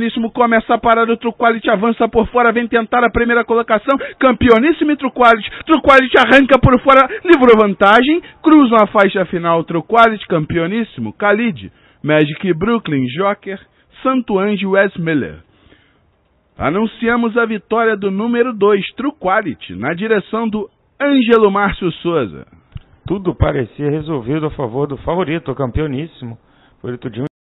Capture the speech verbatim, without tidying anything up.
Começa a parada, o True Quality avança por fora, vem tentar a primeira colocação, Campeoníssimo e True Quality, True Quality arranca por fora, livrou vantagem, cruzam a faixa final, True Quality, Campeoníssimo, Khalid, Magic Brooklyn, Joker, Santo Anjo e Wes Miller. Anunciamos a vitória do número dois, True Quality, na direção do Ângelo Márcio Souza. Tudo parecia resolvido a favor do favorito, o Campeoníssimo, favorito de um